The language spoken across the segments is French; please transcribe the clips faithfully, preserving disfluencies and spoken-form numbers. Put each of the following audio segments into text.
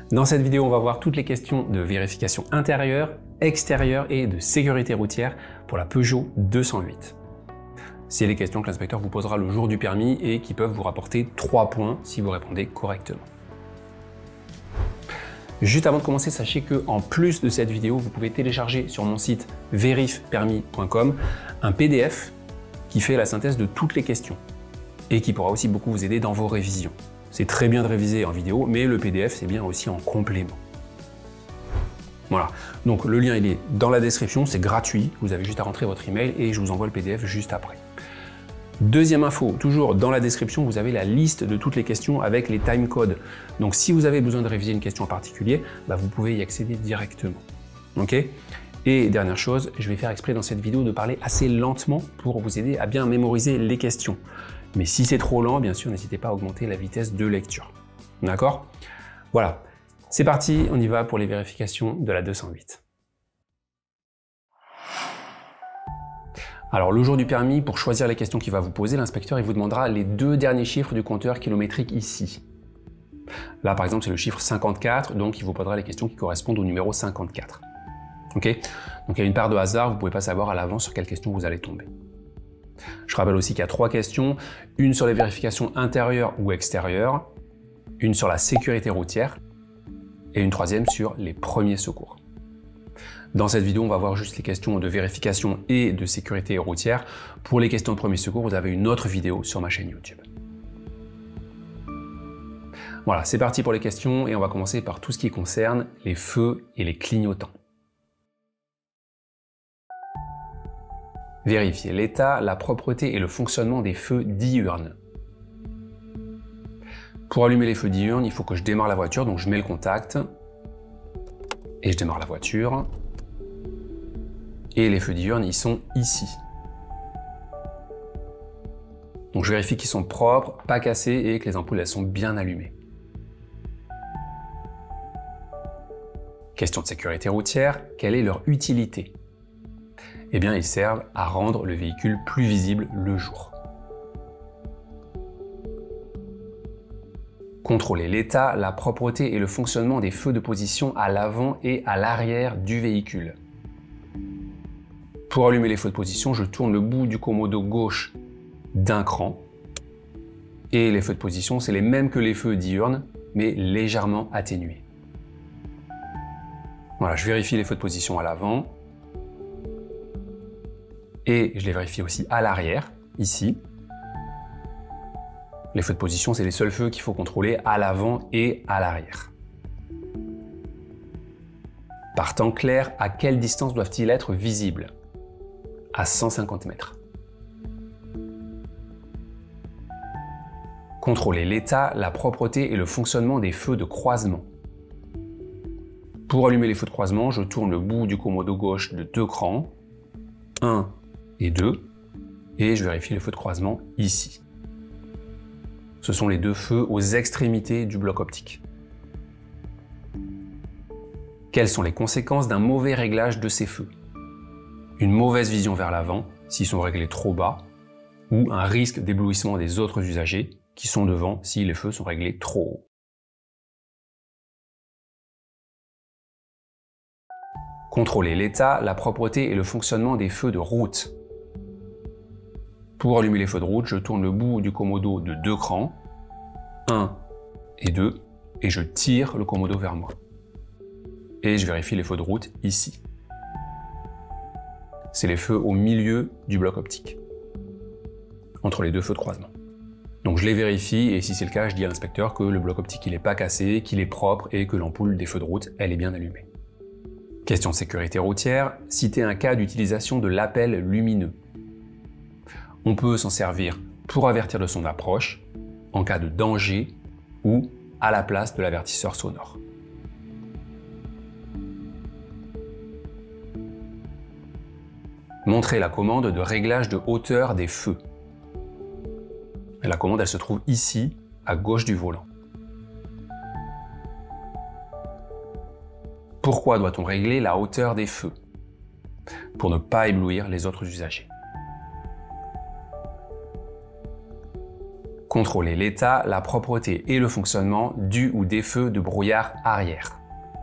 Dans cette vidéo, on va voir toutes les questions de vérification intérieure, extérieure et de sécurité routière pour la Peugeot deux cent huit. C'est les questions que l'inspecteur vous posera le jour du permis et qui peuvent vous rapporter trois points si vous répondez correctement. Juste avant de commencer, sachez que en plus de cette vidéo, vous pouvez télécharger sur mon site vérif permis point com un P D F qui fait la synthèse de toutes les questions et qui pourra aussi beaucoup vous aider dans vos révisions. C'est très bien de réviser en vidéo, mais le P D F c'est bien aussi en complément. Voilà, donc le lien il est dans la description, c'est gratuit, vous avez juste à rentrer votre email et je vous envoie le P D F juste après. Deuxième info, toujours dans la description, vous avez la liste de toutes les questions avec les timecodes. Donc si vous avez besoin de réviser une question en particulier, bah, vous pouvez y accéder directement. Ok ? Et dernière chose, je vais faire exprès dans cette vidéo de parler assez lentement pour vous aider à bien mémoriser les questions. Mais si c'est trop lent, bien sûr, n'hésitez pas à augmenter la vitesse de lecture. D'accord ? Voilà, c'est parti, on y va pour les vérifications de la deux cent huit. Alors le jour du permis, pour choisir les questions qu'il va vous poser, l'inspecteur il vous demandera les deux derniers chiffres du compteur kilométrique ici. Là par exemple c'est le chiffre cinquante-quatre, donc il vous posera les questions qui correspondent au numéro cinquante-quatre. Ok ? Donc il y a une part de hasard, vous ne pouvez pas savoir à l'avance sur quelle question vous allez tomber. Je rappelle aussi qu'il y a trois questions, une sur les vérifications intérieures ou extérieures, une sur la sécurité routière et une troisième sur les premiers secours. Dans cette vidéo, on va voir juste les questions de vérification et de sécurité routière. Pour les questions de premier secours, vous avez une autre vidéo sur ma chaîne YouTube. Voilà, c'est parti pour les questions et on va commencer par tout ce qui concerne les feux et les clignotants. Vérifier l'état, la propreté et le fonctionnement des feux diurnes. Pour allumer les feux diurnes, il faut que je démarre la voiture, donc je mets le contact et je démarre la voiture. Et les feux diurnes, ils sont ici. Donc je vérifie qu'ils sont propres, pas cassés et que les ampoules elles sont bien allumées. Question de sécurité routière, quelle est leur utilité? Eh bien, ils servent à rendre le véhicule plus visible le jour. Contrôler l'état, la propreté et le fonctionnement des feux de position à l'avant et à l'arrière du véhicule. Pour allumer les feux de position, je tourne le bout du commodo gauche d'un cran. Et les feux de position, c'est les mêmes que les feux diurnes, mais légèrement atténués. Voilà, je vérifie les feux de position à l'avant. Et je les vérifie aussi à l'arrière, ici. Les feux de position, c'est les seuls feux qu'il faut contrôler à l'avant et à l'arrière. Par temps clair, à quelle distance doivent-ils être visibles? À cent cinquante mètres. Contrôler l'état, la propreté et le fonctionnement des feux de croisement. Pour allumer les feux de croisement, je tourne le bout du commodo gauche de deux crans, un et deux, et je vérifie les feux de croisement ici. Ce sont les deux feux aux extrémités du bloc optique. Quelles sont les conséquences d'un mauvais réglage de ces feux? Une mauvaise vision vers l'avant, s'ils sont réglés trop bas, ou un risque d'éblouissement des autres usagers qui sont devant si les feux sont réglés trop haut. Contrôler l'état, la propreté et le fonctionnement des feux de route. Pour allumer les feux de route, je tourne le bout du commodo de deux crans, un et deux, et je tire le commodo vers moi. Et je vérifie les feux de route ici. C'est les feux au milieu du bloc optique, entre les deux feux de croisement. Donc je les vérifie et si c'est le cas, je dis à l'inspecteur que le bloc optique il n'est pas cassé, qu'il est propre et que l'ampoule des feux de route elle est bien allumée. Question de sécurité routière, citer un cas d'utilisation de l'appel lumineux. On peut s'en servir pour avertir de son approche, en cas de danger ou à la place de l'avertisseur sonore. Montrer la commande de réglage de hauteur des feux. Et la commande, elle se trouve ici, à gauche du volant. Pourquoi doit-on régler la hauteur des feux? Pour ne pas éblouir les autres usagers. Contrôler l'état, la propreté et le fonctionnement du ou des feux de brouillard arrière.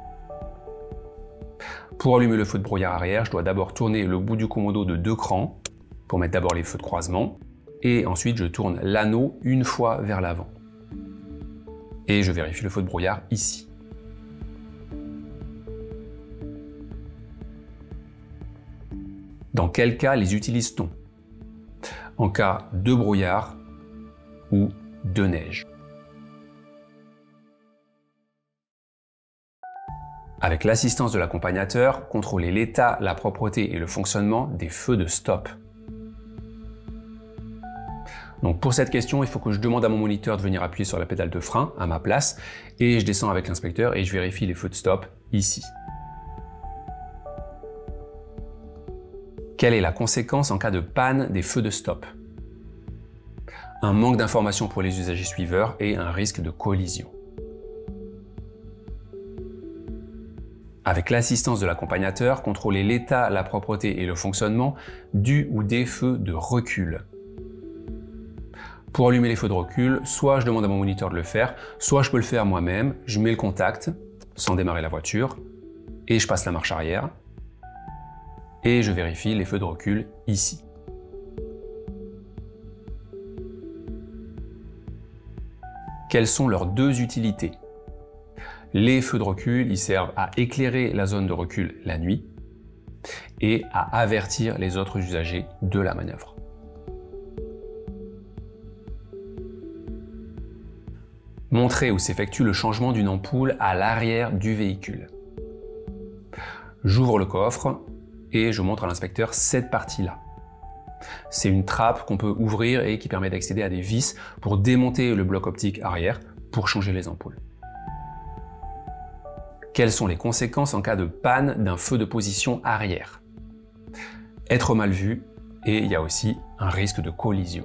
Pour allumer le feu de brouillard arrière, je dois d'abord tourner le bout du commodo de deux crans pour mettre d'abord les feux de croisement et ensuite je tourne l'anneau une fois vers l'avant. Et je vérifie le feu de brouillard ici. Dans quel cas les utilise-t-on? En cas de brouillard ou de neige. Avec l'assistance de l'accompagnateur, contrôler l'état, la propreté et le fonctionnement des feux de stop. Donc pour cette question, il faut que je demande à mon moniteur de venir appuyer sur la pédale de frein à ma place et je descends avec l'inspecteur et je vérifie les feux de stop ici. Quelle est la conséquence en cas de panne des feux de stop? Un manque d'information pour les usagers suiveurs et un risque de collision. Avec l'assistance de l'accompagnateur, contrôler l'état, la propreté et le fonctionnement du ou des feux de recul. Pour allumer les feux de recul, soit je demande à mon moniteur de le faire, soit je peux le faire moi-même. Je mets le contact sans démarrer la voiture et je passe la marche arrière et je vérifie les feux de recul ici. Quelles sont leurs deux utilités? Les feux de recul, ils servent à éclairer la zone de recul la nuit et à avertir les autres usagers de la manœuvre. Montrer où s'effectue le changement d'une ampoule à l'arrière du véhicule. J'ouvre le coffre et je montre à l'inspecteur cette partie-là. C'est une trappe qu'on peut ouvrir et qui permet d'accéder à des vis pour démonter le bloc optique arrière pour changer les ampoules. Quelles sont les conséquences en cas de panne d'un feu de position arrière? Être mal vu et il y a aussi un risque de collision.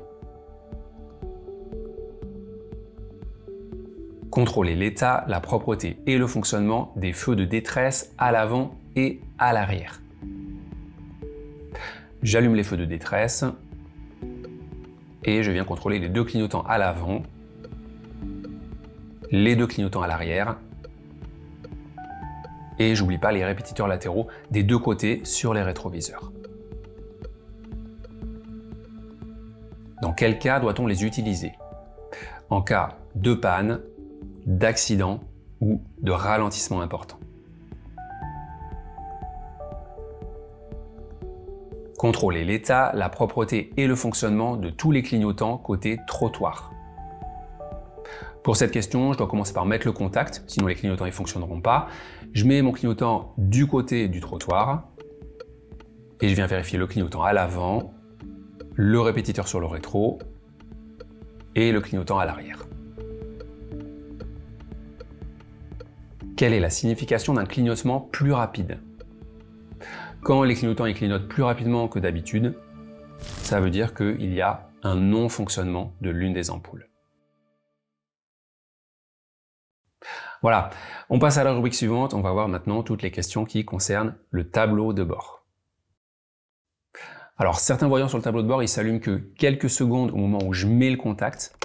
Contrôler l'état, la propreté et le fonctionnement des feux de détresse à l'avant et à l'arrière. J'allume les feux de détresse et je viens contrôler les deux clignotants à l'avant, les deux clignotants à l'arrière et j'oublie pas les répétiteurs latéraux des deux côtés sur les rétroviseurs. Dans quel cas doit-on les utiliser? En cas de panne, d'accident ou de ralentissement important. Contrôler l'état, la propreté et le fonctionnement de tous les clignotants côté trottoir. Pour cette question, je dois commencer par mettre le contact, sinon les clignotants ne fonctionneront pas. Je mets mon clignotant du côté du trottoir et je viens vérifier le clignotant à l'avant, le répétiteur sur le rétro et le clignotant à l'arrière. Quelle est la signification d'un clignotement plus rapide? Quand les clignotants ils clignotent plus rapidement que d'habitude, ça veut dire qu'il y a un non-fonctionnement de l'une des ampoules. Voilà, on passe à la rubrique suivante. On va voir maintenant toutes les questions qui concernent le tableau de bord. Alors, certains voyants sur le tableau de bord, ils s'allument que quelques secondes au moment où je mets le contact.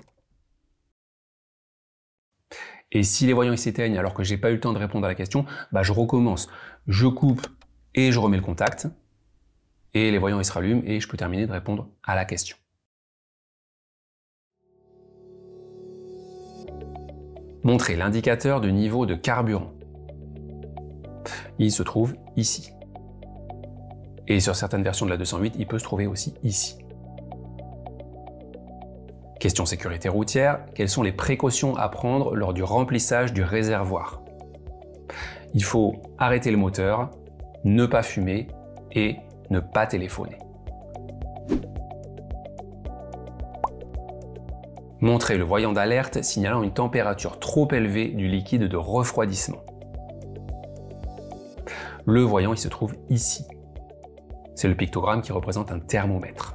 Et si les voyants s'éteignent alors que j'ai pas eu le temps de répondre à la question, bah je recommence. Je coupe et je remets le contact. Et les voyants ils se rallument et je peux terminer de répondre à la question. Montrer l'indicateur de niveau de carburant. Il se trouve ici. Et sur certaines versions de la deux cent huit, il peut se trouver aussi ici. Question sécurité routière, quelles sont les précautions à prendre lors du remplissage du réservoir? Il faut arrêter le moteur, ne pas fumer et ne pas téléphoner. Montrer le voyant d'alerte signalant une température trop élevée du liquide de refroidissement. Le voyant il se trouve ici. C'est le pictogramme qui représente un thermomètre.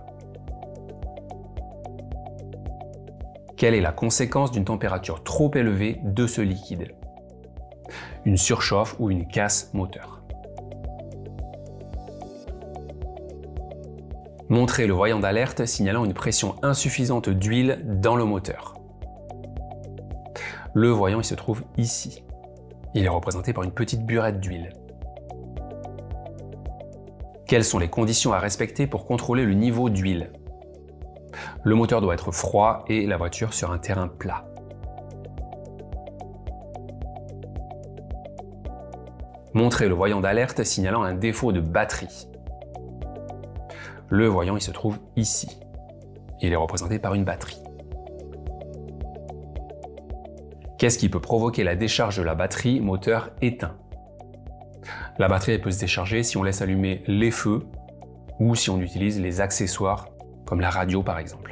Quelle est la conséquence d'une température trop élevée de ce liquide? Une surchauffe ou une casse moteur. Montrer le voyant d'alerte signalant une pression insuffisante d'huile dans le moteur. Le voyant, il se trouve ici. Il est représenté par une petite burette d'huile. Quelles sont les conditions à respecter pour contrôler le niveau d'huile? Le moteur doit être froid et la voiture sur un terrain plat. Montrez le voyant d'alerte signalant un défaut de batterie. Le voyant, il se trouve ici. Il est représenté par une batterie. Qu'est-ce qui peut provoquer la décharge de la batterie moteur éteint? La batterie elle peut se décharger si on laisse allumer les feux ou si on utilise les accessoires comme la radio par exemple.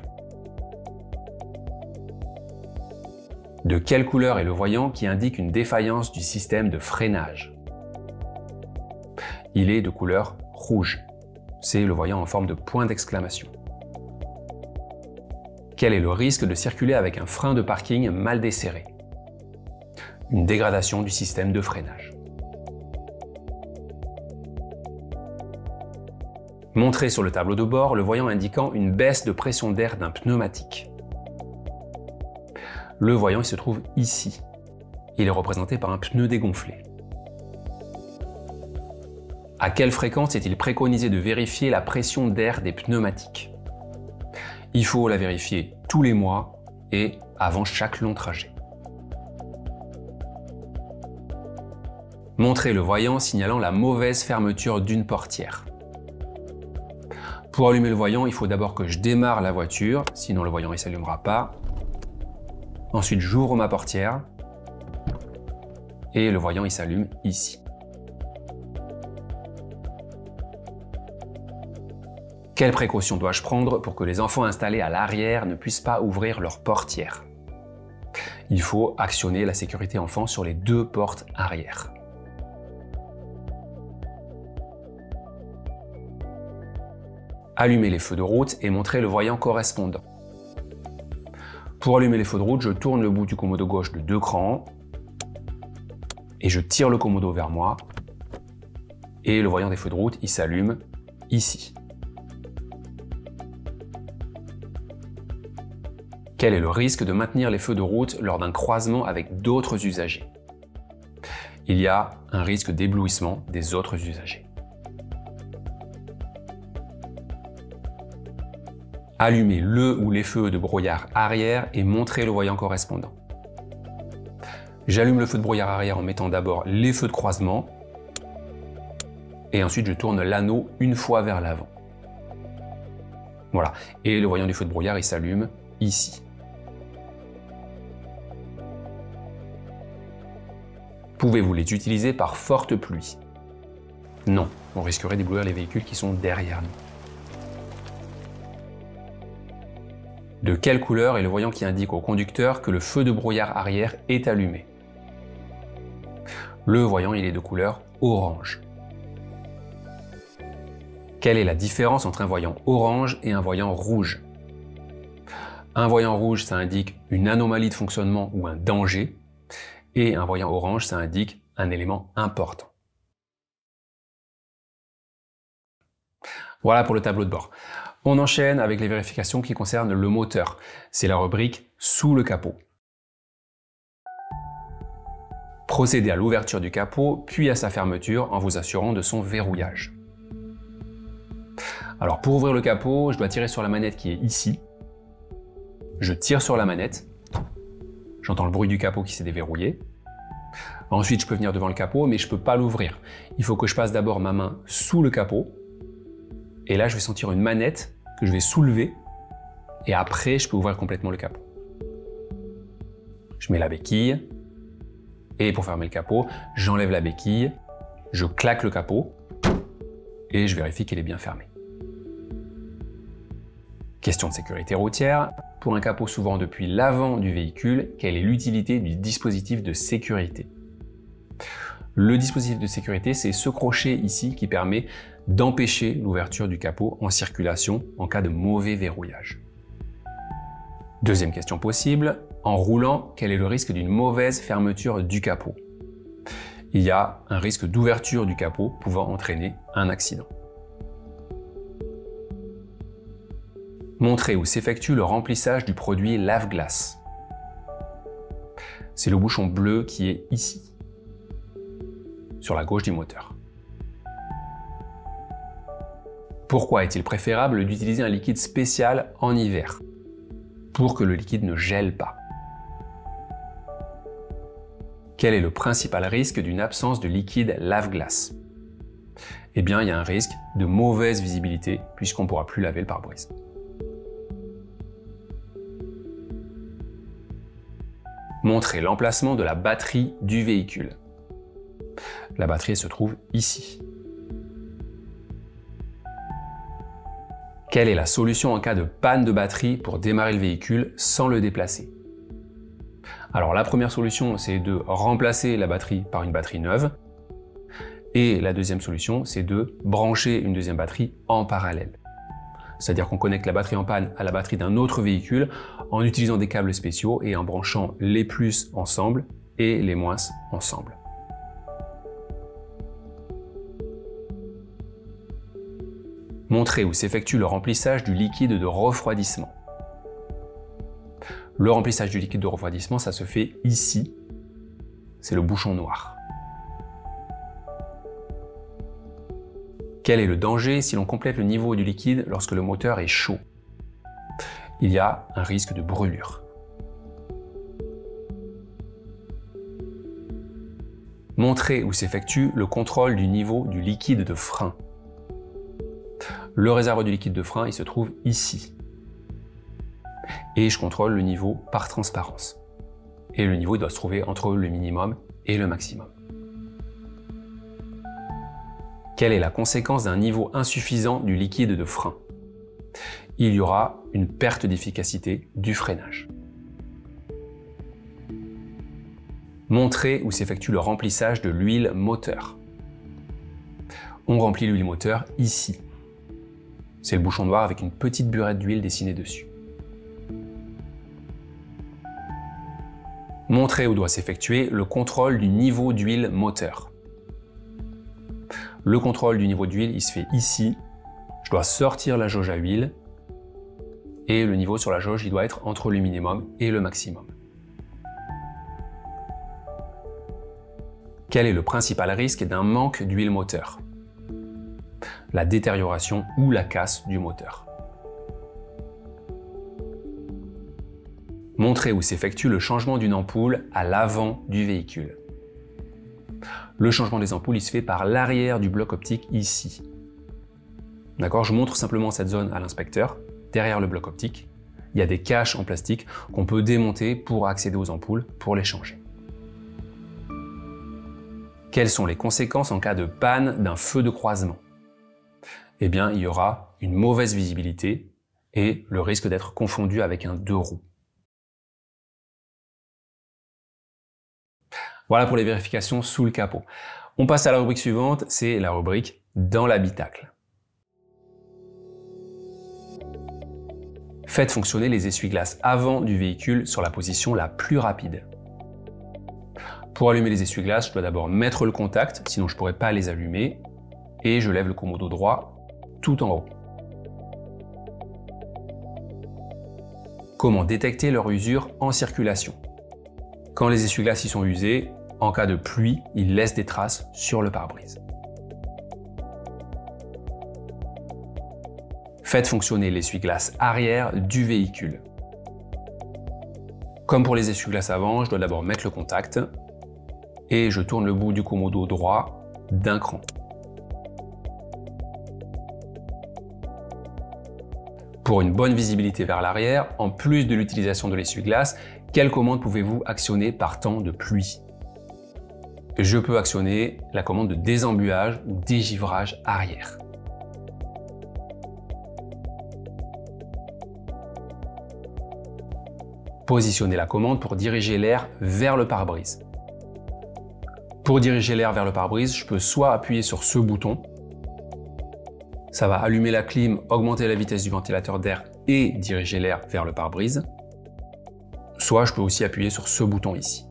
De quelle couleur est le voyant qui indique une défaillance du système de freinage? Il est de couleur rouge. C'est le voyant en forme de point d'exclamation. Quel est le risque de circuler avec un frein de parking mal desserré? Une dégradation du système de freinage. Montrez sur le tableau de bord le voyant indiquant une baisse de pression d'air d'un pneumatique. Le voyant il se trouve ici. Il est représenté par un pneu dégonflé. À quelle fréquence est-il préconisé de vérifier la pression d'air des pneumatiques? Il faut la vérifier tous les mois et avant chaque long trajet. Montrez le voyant signalant la mauvaise fermeture d'une portière. Pour allumer le voyant, il faut d'abord que je démarre la voiture, sinon le voyant ne s'allumera pas. Ensuite, j'ouvre ma portière et le voyant il s'allume ici. Quelles précautions dois-je prendre pour que les enfants installés à l'arrière ne puissent pas ouvrir leur portière? Il faut actionner la sécurité enfant sur les deux portes arrière. Allumez les feux de route et montrez le voyant correspondant. Pour allumer les feux de route, je tourne le bout du commodo gauche de deux crans et je tire le commodo vers moi et le voyant des feux de route il s'allume ici. Quel est le risque de maintenir les feux de route lors d'un croisement avec d'autres usagers? Il y a un risque d'éblouissement des autres usagers. Allumez le ou les feux de brouillard arrière et montrez le voyant correspondant. J'allume le feu de brouillard arrière en mettant d'abord les feux de croisement et ensuite je tourne l'anneau une fois vers l'avant. Voilà, et le voyant du feu de brouillard il s'allume ici. Pouvez-vous les utiliser par forte pluie? Non, on risquerait d'éblouir les véhicules qui sont derrière nous. De quelle couleur est le voyant qui indique au conducteur que le feu de brouillard arrière est allumé? Le voyant il est de couleur orange. Quelle est la différence entre un voyant orange et un voyant rouge? Un voyant rouge, ça indique une anomalie de fonctionnement ou un danger, et un voyant orange, ça indique un élément important. Voilà pour le tableau de bord. On enchaîne avec les vérifications qui concernent le moteur. C'est la rubrique « Sous le capot ». Procédez à l'ouverture du capot, puis à sa fermeture en vous assurant de son verrouillage. Alors pour ouvrir le capot, je dois tirer sur la manette qui est ici. Je tire sur la manette. J'entends le bruit du capot qui s'est déverrouillé. Ensuite, je peux venir devant le capot, mais je ne peux pas l'ouvrir. Il faut que je passe d'abord ma main sous le capot. Et là, je vais sentir une manette que je vais soulever. Et après, je peux ouvrir complètement le capot. Je mets la béquille. Et pour fermer le capot, j'enlève la béquille. Je claque le capot. Et je vérifie qu'il est bien fermé. Question de sécurité routière. Pour un capot s'ouvrant depuis l'avant du véhicule, quelle est l'utilité du dispositif de sécurité? Le dispositif de sécurité, c'est ce crochet ici qui permet d'empêcher l'ouverture du capot en circulation en cas de mauvais verrouillage. Deuxième question possible, en roulant, quel est le risque d'une mauvaise fermeture du capot? Il y a un risque d'ouverture du capot pouvant entraîner un accident. Montrez où s'effectue le remplissage du produit lave-glace. C'est le bouchon bleu qui est ici, sur la gauche du moteur. Pourquoi est-il préférable d'utiliser un liquide spécial en hiver? Pour que le liquide ne gèle pas. Quel est le principal risque d'une absence de liquide lave-glace? Eh bien, il y a un risque de mauvaise visibilité puisqu'on ne pourra plus laver le pare-brise. Montrez l'emplacement de la batterie du véhicule. La batterie se trouve ici. Quelle est la solution en cas de panne de batterie pour démarrer le véhicule sans le déplacer? Alors la première solution, c'est de remplacer la batterie par une batterie neuve. Et la deuxième solution, c'est de brancher une deuxième batterie en parallèle. C'est-à-dire qu'on connecte la batterie en panne à la batterie d'un autre véhicule en utilisant des câbles spéciaux et en branchant les plus ensemble et les moins ensemble. Montrez où s'effectue le remplissage du liquide de refroidissement. Le remplissage du liquide de refroidissement, ça se fait ici. C'est le bouchon noir. Quel est le danger si l'on complète le niveau du liquide lorsque le moteur est chaud? Il y a un risque de brûlure. Montrez où s'effectue le contrôle du niveau du liquide de frein. Le réservoir du liquide de frein, il se trouve ici. Et je contrôle le niveau par transparence. Et le niveau doit se trouver entre le minimum et le maximum. Quelle est la conséquence d'un niveau insuffisant du liquide de frein? Il y aura une perte d'efficacité du freinage. Montrez où s'effectue le remplissage de l'huile moteur. On remplit l'huile moteur ici. C'est le bouchon noir avec une petite burette d'huile dessinée dessus. Montrez où doit s'effectuer le contrôle du niveau d'huile moteur. Le contrôle du niveau d'huile, il se fait ici. Je dois sortir la jauge à huile et le niveau sur la jauge, il doit être entre le minimum et le maximum. Quel est le principal risque d'un manque d'huile moteur? La détérioration ou la casse du moteur. Montrez où s'effectue le changement d'une ampoule à l'avant du véhicule. Le changement des ampoules, il se fait par l'arrière du bloc optique ici. D'accord, je montre simplement cette zone à l'inspecteur. Derrière le bloc optique, il y a des caches en plastique qu'on peut démonter pour accéder aux ampoules, pour les changer. Quelles sont les conséquences en cas de panne d'un feu de croisement? Eh bien, il y aura une mauvaise visibilité et le risque d'être confondu avec un deux roues. Voilà pour les vérifications sous le capot. On passe à la rubrique suivante, c'est la rubrique dans l'habitacle. Faites fonctionner les essuie-glaces avant du véhicule sur la position la plus rapide. Pour allumer les essuie-glaces, je dois d'abord mettre le contact, sinon je ne pourrais pas les allumer, et je lève le commodo droit tout en haut. Comment détecter leur usure en circulation? Quand les essuie-glaces y sont usés, en cas de pluie, ils laissent des traces sur le pare-brise. Faites fonctionner l'essuie-glace arrière du véhicule. Comme pour les essuie-glaces avant, je dois d'abord mettre le contact et je tourne le bout du commodo droit d'un cran. Pour une bonne visibilité vers l'arrière, en plus de l'utilisation de l'essuie-glace, quelle commande pouvez-vous actionner par temps de pluie? Je peux actionner la commande de désembuage ou dégivrage arrière. Positionnez la commande pour diriger l'air vers le pare-brise. Pour diriger l'air vers le pare-brise, je peux soit appuyer sur ce bouton, ça va allumer la clim, augmenter la vitesse du ventilateur d'air et diriger l'air vers le pare-brise, soit je peux aussi appuyer sur ce bouton ici.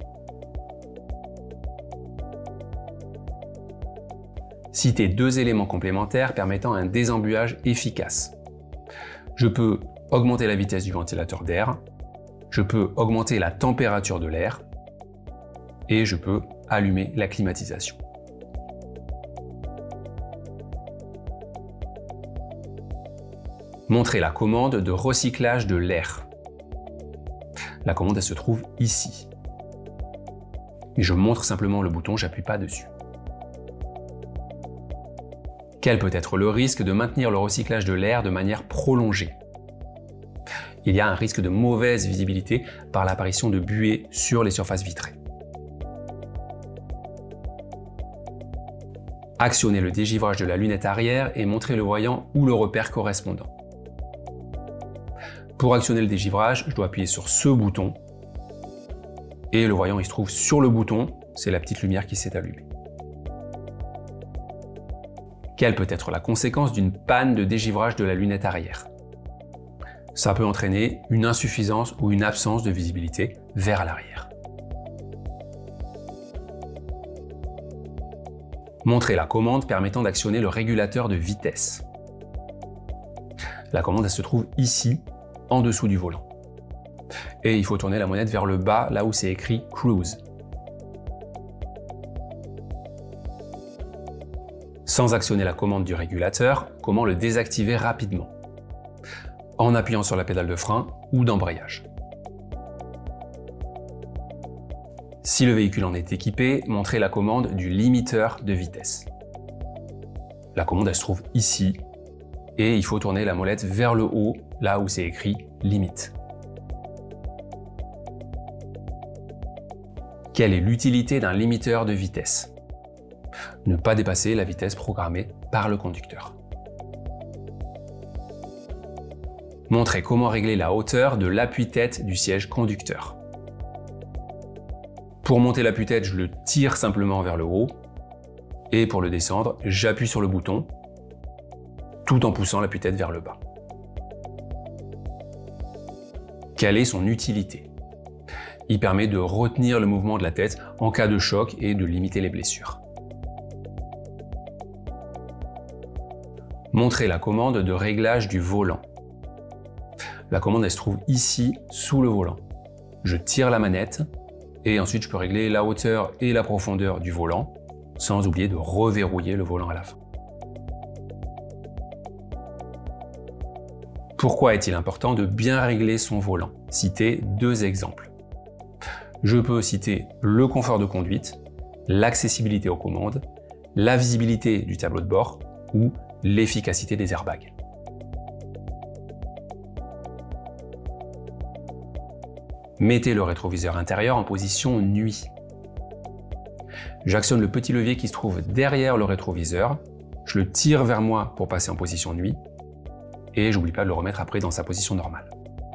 Citez deux éléments complémentaires permettant un désembuage efficace. Je peux augmenter la vitesse du ventilateur d'air, je peux augmenter la température de l'air, et je peux allumer la climatisation. Montrer la commande de recyclage de l'air. La commande elle se trouve ici. Et je montre simplement le bouton, j'appuie pas dessus. Quel peut être le risque de maintenir le recyclage de l'air de manière prolongée? Il y a un risque de mauvaise visibilité par l'apparition de buées sur les surfaces vitrées. Actionnez le dégivrage de la lunette arrière et montrez le voyant ou le repère correspondant. Pour actionner le dégivrage, je dois appuyer sur ce bouton et le voyant il se trouve sur le bouton, c'est la petite lumière qui s'est allumée. Quelle peut être la conséquence d'une panne de dégivrage de la lunette arrière? Ça peut entraîner une insuffisance ou une absence de visibilité vers l'arrière. Montrez la commande permettant d'actionner le régulateur de vitesse. La commande elle se trouve ici, en dessous du volant. Et il faut tourner la manette vers le bas, là où c'est écrit Cruise. Sans actionner la commande du régulateur, comment le désactiver rapidement? En appuyant sur la pédale de frein ou d'embrayage. Si le véhicule en est équipé, montrez la commande du limiteur de vitesse. La commande elle se trouve ici et il faut tourner la molette vers le haut, là où c'est écrit limite. Quelle est l'utilité d'un limiteur de vitesse? Ne pas dépasser la vitesse programmée par le conducteur. Montrez comment régler la hauteur de l'appui-tête du siège conducteur. Pour monter l'appui-tête, je le tire simplement vers le haut. Et pour le descendre, j'appuie sur le bouton, tout en poussant l'appui-tête vers le bas. Quelle est son utilité? Il permet de retenir le mouvement de la tête en cas de choc et de limiter les blessures. Montrez la commande de réglage du volant. La commande elle se trouve ici, sous le volant. Je tire la manette et ensuite je peux régler la hauteur et la profondeur du volant, sans oublier de reverrouiller le volant à la fin. Pourquoi est-il important de bien régler son volant? Citez deux exemples. Je peux citer le confort de conduite, l'accessibilité aux commandes, la visibilité du tableau de bord ou l'efficacité des airbags. Mettez le rétroviseur intérieur en position nuit. J'actionne le petit levier qui se trouve derrière le rétroviseur, je le tire vers moi pour passer en position nuit, et j'oublie pas de le remettre après dans sa position normale.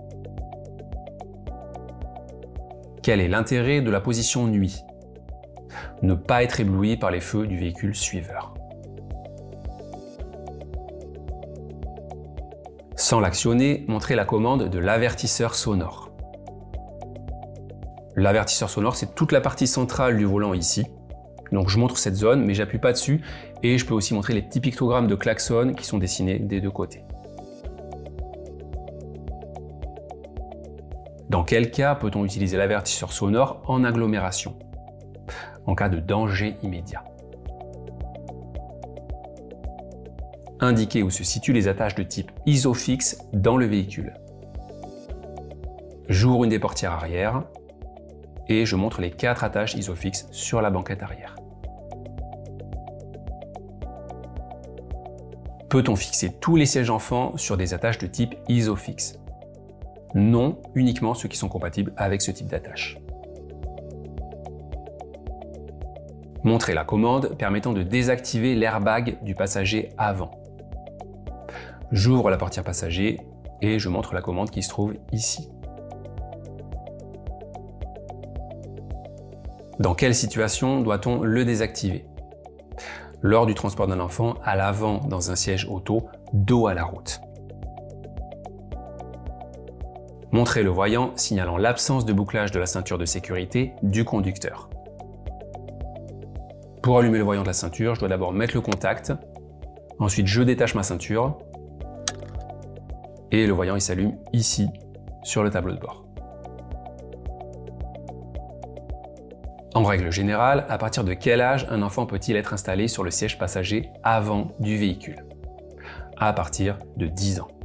Quel est l'intérêt de la position nuit? Ne pas être ébloui par les feux du véhicule suiveur. Sans l'actionner, montrez la commande de l'avertisseur sonore. L'avertisseur sonore, c'est toute la partie centrale du volant ici. Donc je montre cette zone, mais j'appuie pas dessus, et je peux aussi montrer les petits pictogrammes de klaxon qui sont dessinés des deux côtés. Dans quel cas peut-on utiliser l'avertisseur sonore en agglomération? En cas de danger immédiat. Indiquez où se situent les attaches de type ISOFIX dans le véhicule. J'ouvre une des portières arrière et je montre les quatre attaches ISOFIX sur la banquette arrière. Peut-on fixer tous les sièges enfants sur des attaches de type ISOFIX? Non, uniquement ceux qui sont compatibles avec ce type d'attache. Montrez la commande permettant de désactiver l'airbag du passager avant. J'ouvre la portière passager et je montre la commande qui se trouve ici. Dans quelle situation doit-on le désactiver? Lors du transport d'un enfant à l'avant dans un siège auto, dos à la route. Montrez le voyant signalant l'absence de bouclage de la ceinture de sécurité du conducteur. Pour allumer le voyant de la ceinture, je dois d'abord mettre le contact, ensuite je détache ma ceinture et le voyant il s'allume ici sur le tableau de bord. En règle générale, à partir de quel âge un enfant peut-il être installé sur le siège passager avant du véhicule? À partir de dix ans.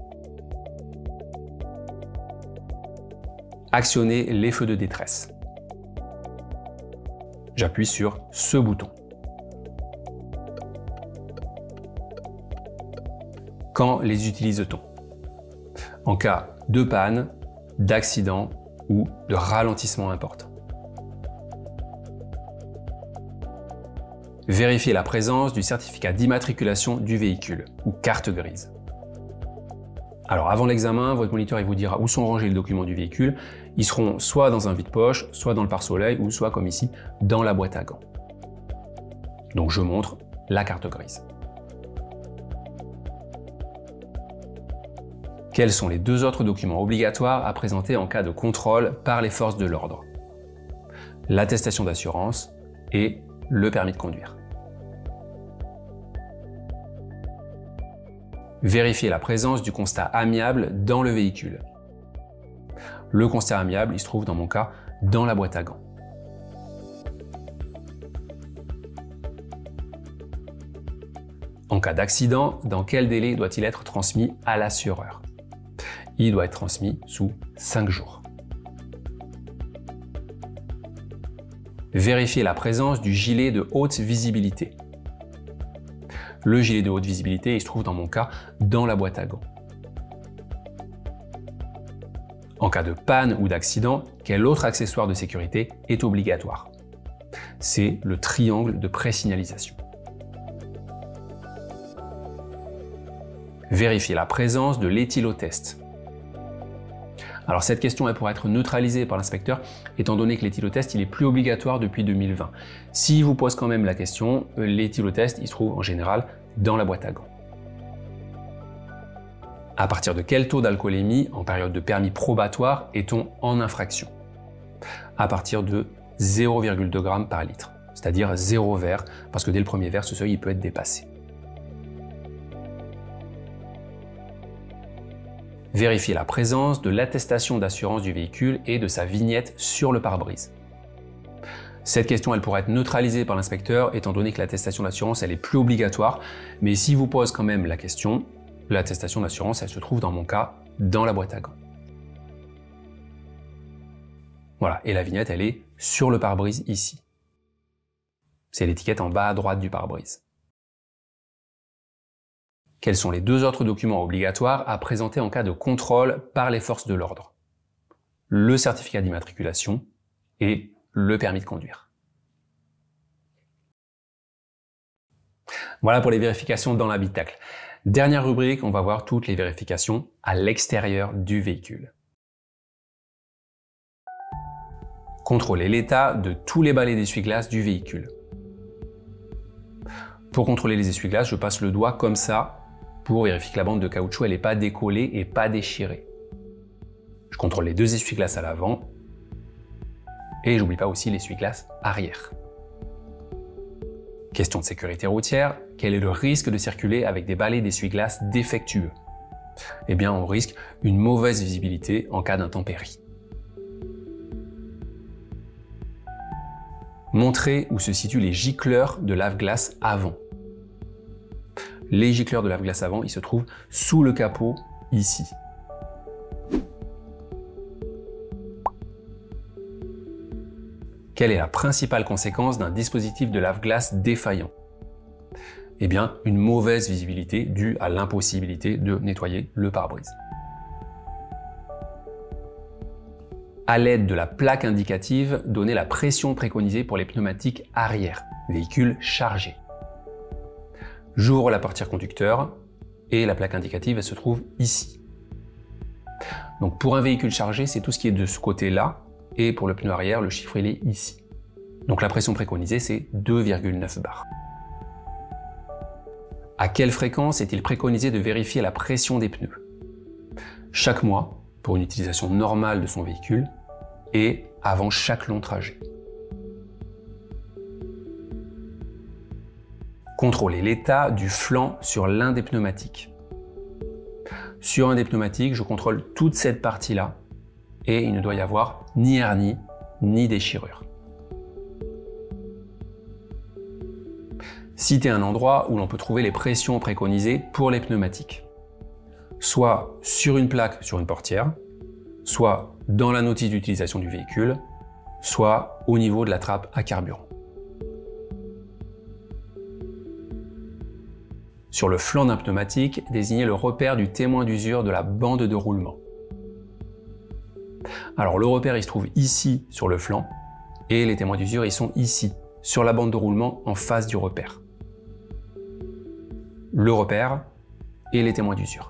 Actionnez les feux de détresse. J'appuie sur ce bouton. Quand les utilise-t-on? En cas de panne, d'accident ou de ralentissement important. Vérifiez la présence du certificat d'immatriculation du véhicule ou carte grise. Alors avant l'examen, votre moniteur il vous dira où sont rangés les documents du véhicule. Ils seront soit dans un vide-poche, soit dans le pare-soleil ou soit comme ici, dans la boîte à gants. Donc je montre la carte grise. Quels sont les deux autres documents obligatoires à présenter en cas de contrôle par les forces de l'ordre? L'attestation d'assurance et le permis de conduire. Vérifiez la présence du constat amiable dans le véhicule. Le constat amiable, il se trouve dans mon cas dans la boîte à gants. En cas d'accident, dans quel délai doit-il être transmis à l'assureur? Il doit être transmis sous cinq jours. Vérifiez la présence du gilet de haute visibilité. Le gilet de haute visibilité, il se trouve dans mon cas dans la boîte à gants. En cas de panne ou d'accident, quel autre accessoire de sécurité est obligatoire? C'est le triangle de présignalisation. Vérifiez la présence de l'éthylotest. Alors cette question elle pourra être neutralisée par l'inspecteur étant donné que l'éthylotest il est plus obligatoire depuis deux mille vingt. S'il vous pose quand même la question, l'éthylotest il se trouve en général dans la boîte à gants. À partir de quel taux d'alcoolémie en période de permis probatoire est-on en infraction? À partir de zéro virgule deux grammes par litre, c'est-à-dire zéro verre, parce que dès le premier verre ce seuil il peut être dépassé. Vérifiez la présence de l'attestation d'assurance du véhicule et de sa vignette sur le pare-brise. Cette question elle pourra être neutralisée par l'inspecteur étant donné que l'attestation d'assurance elle est plus obligatoire, mais s'il vous pose quand même la question, l'attestation d'assurance elle se trouve dans mon cas dans la boîte à gants. Voilà, et la vignette elle est sur le pare-brise ici. C'est l'étiquette en bas à droite du pare-brise. Quels sont les deux autres documents obligatoires à présenter en cas de contrôle par les forces de l'ordre? Le certificat d'immatriculation et le permis de conduire. Voilà pour les vérifications dans l'habitacle. Dernière rubrique, on va voir toutes les vérifications à l'extérieur du véhicule. Contrôler l'état de tous les balais d'essuie-glace du véhicule. Pour contrôler les essuie-glaces, je passe le doigt comme ça pour vérifier que la bande de caoutchouc n'est pas décollée et pas déchirée. Je contrôle les deux essuie-glaces à l'avant et j'oublie pas aussi l'essuie-glace arrière. Question de sécurité routière, quel est le risque de circuler avec des balais d'essuie-glace défectueux? Eh bien, on risque une mauvaise visibilité en cas d'intempérie. Montrez où se situent les gicleurs de lave-glace avant. Les gicleurs de lave-glace avant, ils se trouvent sous le capot, ici. Quelle est la principale conséquence d'un dispositif de lave-glace défaillant? Eh bien, une mauvaise visibilité due à l'impossibilité de nettoyer le pare-brise. À l'aide de la plaque indicative, donnez la pression préconisée pour les pneumatiques arrière, véhicule chargé. J'ouvre la portière conducteur et la plaque indicative elle se trouve ici. Donc pour un véhicule chargé, c'est tout ce qui est de ce côté-là et pour le pneu arrière, le chiffre il est ici. Donc la pression préconisée c'est deux virgule neuf bars. À quelle fréquence est-il préconisé de vérifier la pression des pneus? Chaque mois pour une utilisation normale de son véhicule et avant chaque long trajet. Contrôler l'état du flanc sur l'un des pneumatiques. Sur un des pneumatiques, je contrôle toute cette partie-là et il ne doit y avoir ni hernie ni déchirure. citez un endroit où l'on peut trouver les pressions préconisées pour les pneumatiques. Soit sur une plaque sur une portière, soit dans la notice d'utilisation du véhicule, soit au niveau de la trappe à carburant. Sur le flanc d'un pneumatique, désignez le repère du témoin d'usure de la bande de roulement. Alors le repère il se trouve ici sur le flanc et les témoins d'usure ils sont ici, sur la bande de roulement en face du repère. Le repère et les témoins d'usure.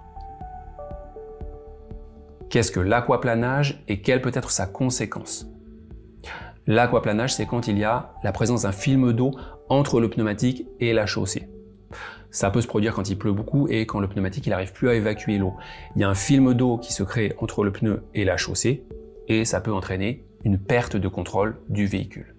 Qu'est-ce que l'aquaplanage et quelle peut être sa conséquence? L'aquaplanage, c'est quand il y a la présence d'un film d'eau entre le pneumatique et la chaussée. Ça peut se produire quand il pleut beaucoup et quand le pneumatique n'arrive plus à évacuer l'eau. Il y a un film d'eau qui se crée entre le pneu et la chaussée et ça peut entraîner une perte de contrôle du véhicule.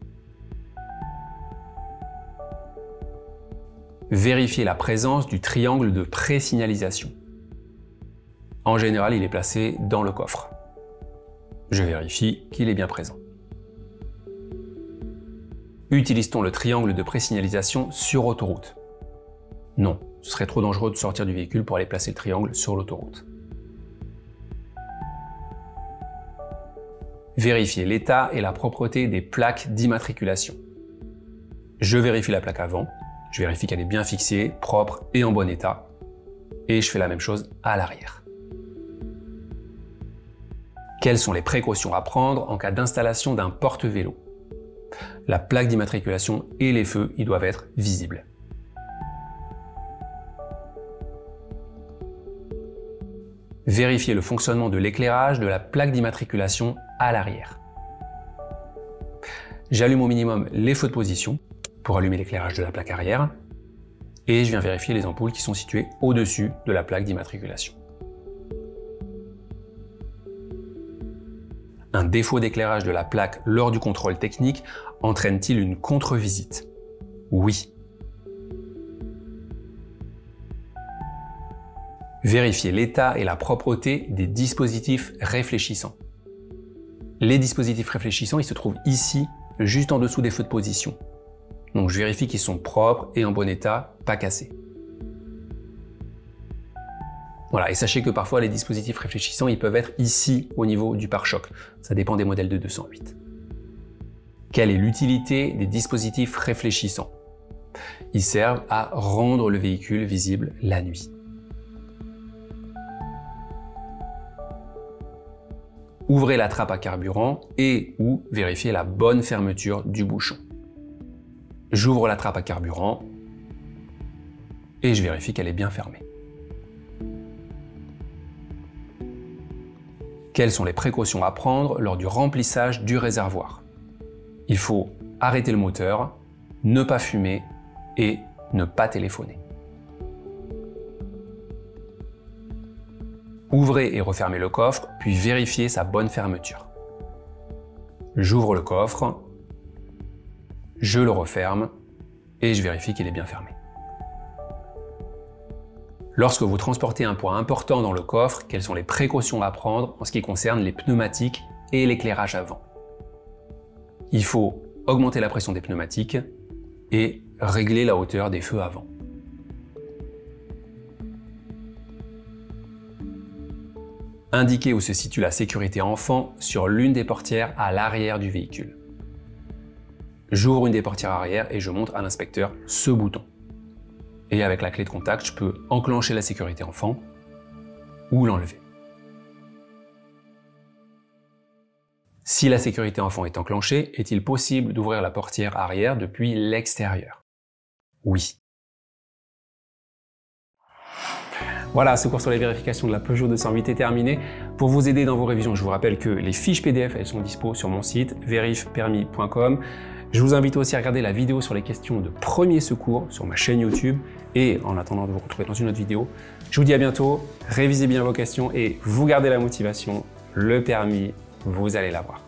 Vérifiez la présence du triangle de présignalisation. En général, il est placé dans le coffre. Je vérifie qu'il est bien présent. Utilise-t-on le triangle de présignalisation sur autoroute? Non, ce serait trop dangereux de sortir du véhicule pour aller placer le triangle sur l'autoroute. Vérifiez l'état et la propreté des plaques d'immatriculation. Je vérifie la plaque avant, je vérifie qu'elle est bien fixée, propre et en bon état, et je fais la même chose à l'arrière. Quelles sont les précautions à prendre en cas d'installation d'un porte-vélo? La plaque d'immatriculation et les feux ils doivent être visibles. Vérifiez le fonctionnement de l'éclairage de la plaque d'immatriculation à l'arrière. J'allume au minimum les feux de position pour allumer l'éclairage de la plaque arrière et je viens vérifier les ampoules qui sont situées au-dessus de la plaque d'immatriculation. Un défaut d'éclairage de la plaque lors du contrôle technique entraîne-t-il une contre-visite? Oui. Vérifiez l'état et la propreté des dispositifs réfléchissants. Les dispositifs réfléchissants, ils se trouvent ici, juste en dessous des feux de position. Donc je vérifie qu'ils sont propres et en bon état, pas cassés. Voilà, et sachez que parfois les dispositifs réfléchissants, ils peuvent être ici au niveau du pare-choc. Ça dépend des modèles de deux cent huit. Quelle est l'utilité des dispositifs réfléchissants? Ils servent à rendre le véhicule visible la nuit. Ouvrez la trappe à carburant et ou vérifiez la bonne fermeture du bouchon. J'ouvre la trappe à carburant et je vérifie qu'elle est bien fermée. Quelles sont les précautions à prendre lors du remplissage du réservoir? Il faut arrêter le moteur, ne pas fumer et ne pas téléphoner. Ouvrez et refermez le coffre, puis vérifiez sa bonne fermeture. J'ouvre le coffre, je le referme et je vérifie qu'il est bien fermé. Lorsque vous transportez un poids important dans le coffre, quelles sont les précautions à prendre en ce qui concerne les pneumatiques et l'éclairage avant? Il faut augmenter la pression des pneumatiques et régler la hauteur des feux avant. Indiquez où se situe la sécurité enfant sur l'une des portières à l'arrière du véhicule. J'ouvre une des portières arrière et je montre à l'inspecteur ce bouton. Et avec la clé de contact, je peux enclencher la sécurité enfant ou l'enlever. Si la sécurité enfant est enclenchée, est-il possible d'ouvrir la portière arrière depuis l'extérieur? Oui. Voilà, ce cours sur les vérifications de la Peugeot deux cent huit est terminé. Pour vous aider dans vos révisions, je vous rappelle que les fiches P D F, elles sont dispo sur mon site vérif permis point com. Je vous invite aussi à regarder la vidéo sur les questions de premier secours sur ma chaîne YouTube. Et en attendant de vous retrouver dans une autre vidéo, je vous dis à bientôt, révisez bien vos questions et vous gardez la motivation, le permis, vous allez l'avoir.